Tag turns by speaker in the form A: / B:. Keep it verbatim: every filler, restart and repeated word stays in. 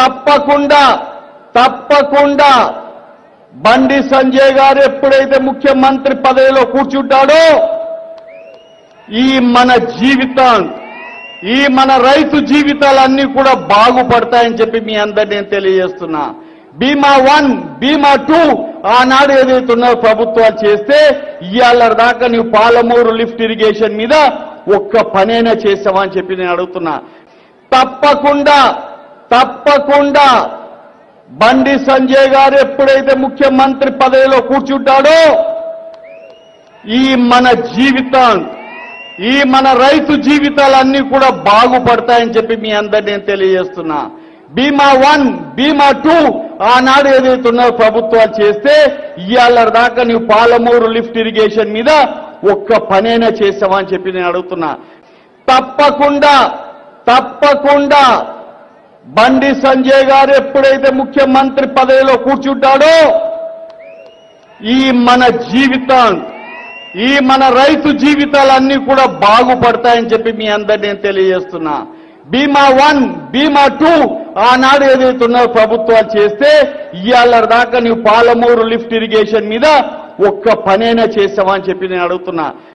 A: తప్పకుండా తప్పకుండా బండి సంజయ్ గారు ఎప్పుడైతే ముఖ్యమంత్రి పదవిలో కూర్చుంటాడో ఈ మన జీవితం ఈ మన రైతు జీవితాలన్నీ కూడా బాగుపడతాయని చెప్పి మీ అందరినీ నేను తెలియజేస్తున్నా. బీమా వన్ బీమా టూ ఆనాడు ఏదైతే ఉన్నారో ప్రభుత్వాలు చేస్తే ఇవాళ దాకా నువ్వు పాలమూరు లిఫ్ట్ ఇరిగేషన్ మీద ఒక్క పనైనా చేసావా అని చెప్పి నేను అడుగుతున్నా. తప్పకుండా తప్పకుండా బండి సంజయ్ గారు ఎప్పుడైతే ముఖ్యమంత్రి పదవిలో కూర్చుంటాడో ఈ మన జీవితం ఈ మన రైతు జీవితాలన్నీ కూడా బాగుపడతాయని చెప్పి మీ అందరినీ నేను తెలియజేస్తున్నా. బీమా వన్ బీమా టూ ఆనాడు ఏదైతే ఉన్నారో ప్రభుత్వాలు చేస్తే ఇవాళ దాకా నువ్వు పాలమూరు లిఫ్ట్ ఇరిగేషన్ మీద ఒక్క పనైనా చేసావా అని చెప్పి నేను అడుగుతున్నా. తప్పకుండా తప్పకుండా బండి సంజయ్ గారు ఎప్పుడైతే ముఖ్యమంత్రి పదవిలో కూర్చుంటాడో ఈ మన జీవితం ఈ మన రైతు జీవితాలన్నీ కూడా బాగుపడతాయని చెప్పి మీ అందరినీ నేను తెలియజేస్తున్నా. బీమా వన్ బీమా టూ ఆనాడు ఏదైతే ఉన్నారో ప్రభుత్వాలు చేస్తే ఇవాళ దాకా నువ్వు పాలమూరు లిఫ్ట్ ఇరిగేషన్ మీద ఒక్క పనైనా చేసావా అని చెప్పి నేను అడుగుతున్నా.